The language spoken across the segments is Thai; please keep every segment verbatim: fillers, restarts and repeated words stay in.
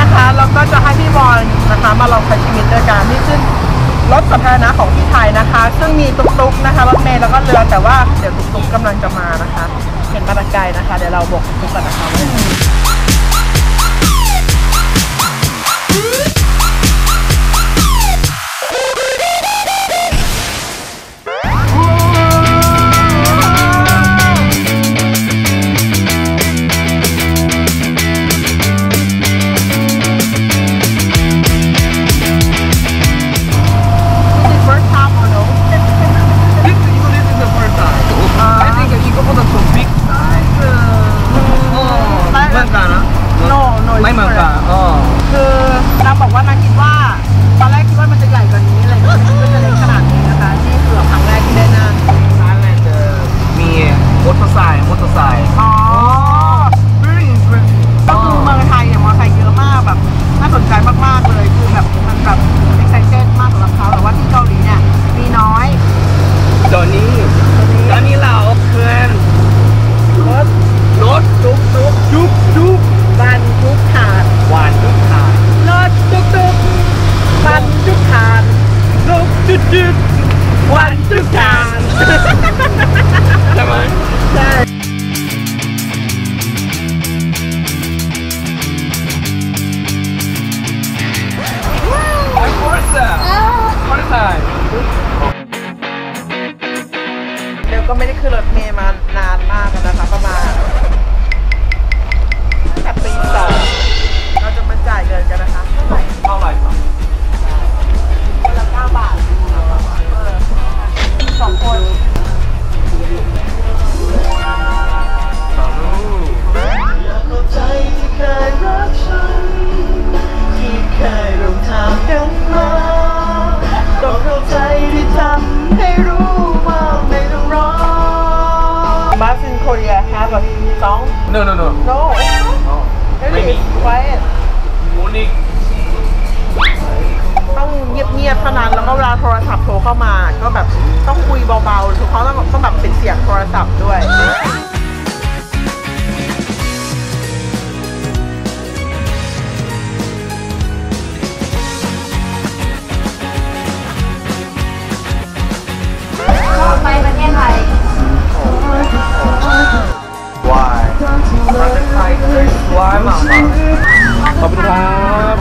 นะคะเราก็จะให้พี่บอลนะคะมาลองใช้ชีวิตด้วยกันที่ขึ้นรถสาธารณะของที่ไทยนะคะซึ่งมีตุ๊กๆนะคะรถเมล์แล้วก็เรือแต่ว่าเดี๋ยวตุ๊กๆกำลังจะมานะคะเห็นมาตะไกลนะคะเดี๋ยวเราบอกตุ๊กกันนะคะไม่เหมือนกันคือเราบอกว่านางคิดว่าตอนแรกคิดว่ามันจะใหญ่กว่านี้อะไรอย่างเงี้ยก็จะเล็กขนาดนี้นะคะนี่คือครั้งแรกที่ได้นั่งร้านแรกเจอมีมอเตอร์ไซค์มอเตอร์ไซค์อ๋อก็คือเมืองไทยเนี่ยมอเตอร์ไซค์เยอะมากแบบน่าสนใจมากๆเลยคือแบบมันแบบเอ็กไซเต็ดมากสำหรับเขาแต่ว่าที่เกาหลีเนี่ยมีน้อยตอนนี้ตอนนี้เราเคลื่อนรถรถจุกจุกจุกจุกบันทุกถาดวันทุกถาดรถจุกจุกบันทุกถาดรถจุกจุกวันทุกถาดใช่ไหมใช่เดี๋ยวก็ไม่ได้ขึ้นรถเมล์มานานมากแล้วนะคะประมาณแบบปีสองเราจะมาจ่ายเงินกันนะคะเท่าไหร่เท่าไหร่ครับคนละเก้าบาทเออสองคนin Korea have a song? No, no, no. No. No. Really? Quiet. มูนิกต้องเงียบๆเท่านั้นแล้วก็เวลาโทรศัพท์โทรเข้ามาก็แบบต้องคุยเบาๆทุกเขาต้องต้องแบบเป็นเสียงโทรศัพท์ด้วยไปประเทศไทยว้ายประเทศไทยว้ายมากมากขอบคุณครับ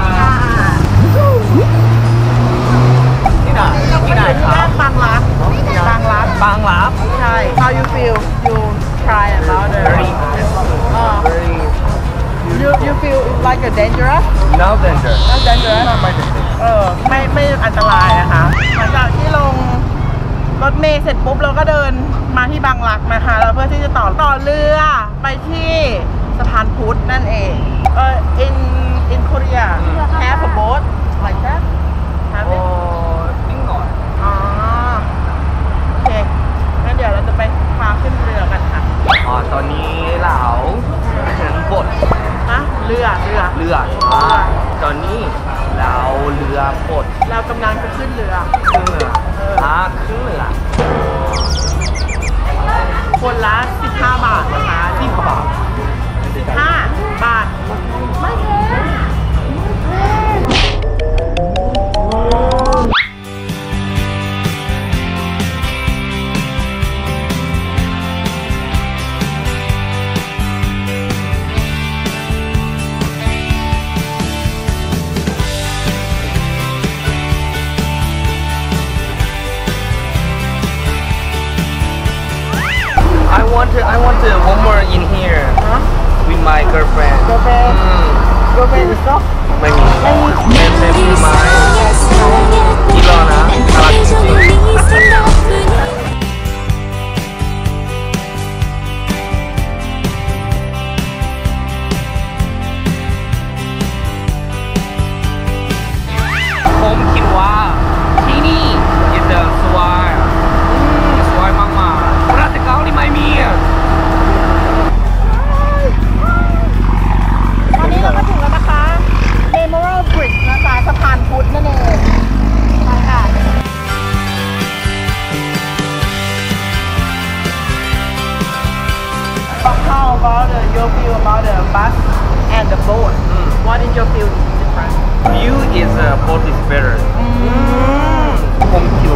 ที่ไหนที่ไหนครับบางรักบางรักบางรักใช่ How you feel you try about it very very you you feel like a dangerous no danger not dangerous ไม่ dangerous เออไม่ไม่อันตรายนะคะหลังจากที่ลงรถเมล์เสร็จปุ๊บเราก็เดินมาที่บางรักนะคะแล้วเพื่อที่จะต่อต่อเรือไปที่สะพานพุทธนั่นเองเออ in in Korea have a boat like that have it นิ่งหน่อยอ๋อโอเคงั้นเดี๋ยวเราจะไปพาขึ้นเรือกันค่ะอ๋อตอนนี้เราถึงบทฮะเรือเรือเรืออ่าตอนนี้เราเรือบดเรากำลังจะขึ้นเรือขึ้นเรืออ่าขึ้นเรือคนละสิบห้าบาทนะคะสิบห้าบาทสิบห้าบาทไม่แพง want to, I want to one more in here huh? with my girlfriend. Girlfriend? Mm. Girlfriend is not? ไม่มีเป็นเป็นมือไม้ที่รอนะรักจริงผมคิดว่าที่นี่ยิ่งเดินสวยสวยมากๆประเทศเกาหลีไม่มีตอนนี้ your feel is different view is uh, both is better อืมผมคิด